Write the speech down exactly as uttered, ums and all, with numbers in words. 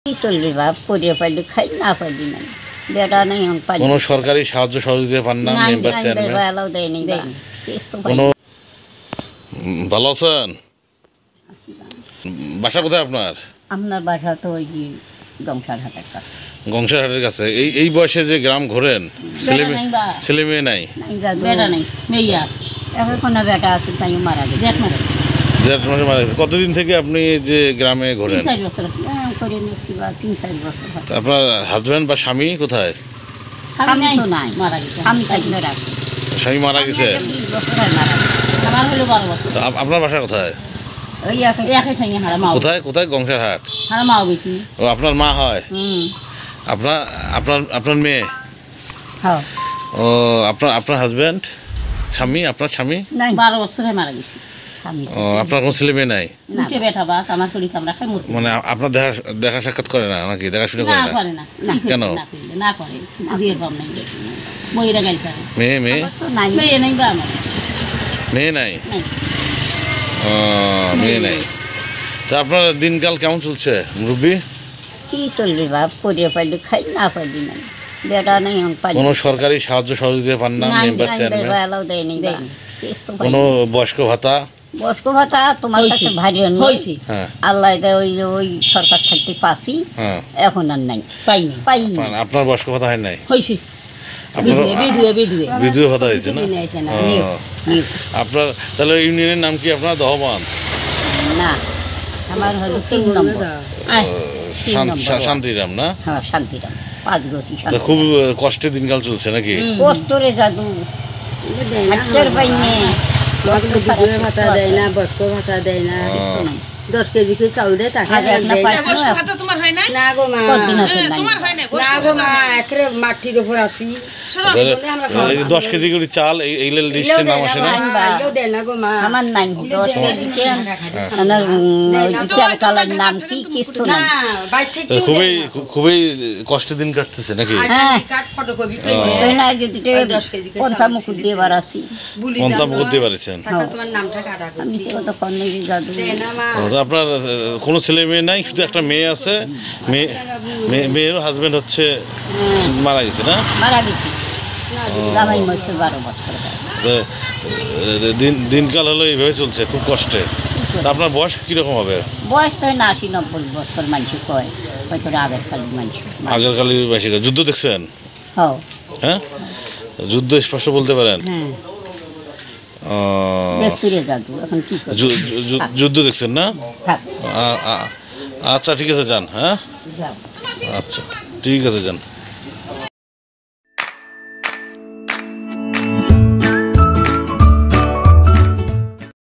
কি চলবে বাপ, পড়ে পাইলে খাই, না পাইলি নাই। বেটা নেই কোনো সরকারি সাহায্য সহযোগিতা পান না? মেম্বার চেয়ারম্যান কোনো? ভালো আছেন? বাসা কোথায় আপনার? আপনার বাসা তো ওই যে গংসারহাটের কাছে। গংসারহাটের কাছে। এই এই বয়সে যে গ্রাম ঘোরেন, ছেলে ছেলে মেয়ে নাই? বেটা নেই, মেয়ে আছে। এখন কোনো বেটা আছে, তাই মারা গেছে। জেঠ মাসে মারা গেছে। কতদিন থেকে আপনি যে গ্রামে ঘোরেন? করে নিচ্ছি বা তিন চার বছর। আপনার হাজব্যান্ড বা স্বামী কোথায়? স্বামী তো নাই, মারা গেছে। স্বামী থাকলে রাখি। স্বামী মারা গেছে। আমার হলো বারো বছর। আপনার বাসা কোথায়? ওই একই ঠাই হারা মা। কোথায় কোথায়? গংসারহাট। হারা মা বেটি। ও আপনার মা হয়? হুম। আপনার আপনার আপনার মেয়ে? হ্যাঁ। ও আপনার আপনার হাজব্যান্ড, স্বামী, আপনার স্বামী? নাই, বারো বছরে মারা গেছে। ও আপনার কোনো ছেলে মেয়ে নাই? দুটো বেটা বাস, আমার শরীর আমরা খাই মরতে। মানে আপনার দেখা দেখা সাক্ষাৎ করে না নাকি? দেখাশোনা করে না? করে না। কেন? না করে, কিছু দিয়ে কম নাই। বইরা গাইল করে। মেয়ে মেয়ে মেয়ে নাই বা আমার মেয়ে নাই? ও মেয়ে নাই। তা আপনার দিনকাল কেমন চলছে মুরব্বী? কি চলবে বাপ, পড়ে পাইলে খাই, না পাইলি নাই। বেটা নেই কোনো সরকারি সাহায্য সহযোগিতা পান না? মেম্বার চেয়ারম্যান কোনো বয়স্ক ভাতা? বয়স্ক ভাতা তোমার কাছে ভারী হয়েছে। আল্লাহ ওই যে ওই সরকার থাকতে পাসি, এখন আর নাই, পাইনি পাই। আপনার বয়স্ক ভাতা হয় নাই? হয়েছে। বিধবা ভাতা হয়েছে না? আপনার তাহলে ইউনিয়নের নাম কি আপনার? দহবান না, আমার হলো তিন নম্বর শান্তিরাম না? হ্যাঁ, শান্তিরাম পাঁচ গছি। খুব কষ্টে দিনকাল চলছে নাকি? কষ্ট রে জাদু, ভাতা দেয় না, বয়স্ক ভাতা দেয় না, দশ কেজি করে চাউল দেয়। মাটির উপর আছি, দশ কেজি করে চাল এই লিস্টের নাম আসে না? আমার নাই দশ কেজি চাল, নাম কি কিছু না। খুবই খুবই কষ্টের দিন কাটতেছে নাকি? পন্থা মুকুট দিয়ে বাড়াছি। পন্থা মুকুট দিয়ে বাড়িয়েছেন? আপনার কোনো ছেলে মেয়ে নাই, শুধু একটা মেয়ে আছে? মেয়েরও হাজবেন্ড হচ্ছে মারা গেছে না? মারা গেছে, জামাই মরছে বারো বছর। দিনকাল হলো এইভাবে চলছে, খুব কষ্টে। আপনার বয়স কিরকম হবে? বয়স তো না আশি নব্বই বছর মানুষ কয়, হয়তো আগের কালের মানুষ। আগের কালের বেশি। যুদ্ধ দেখছেন? হ্যাঁ, যুদ্ধ স্পষ্ট বলতে পারেন? যুদ্ধ দেখছেন না? আচ্ছা ঠিক আছে, যান। হ্যাঁ, আচ্ছা ঠিক আছে, যান।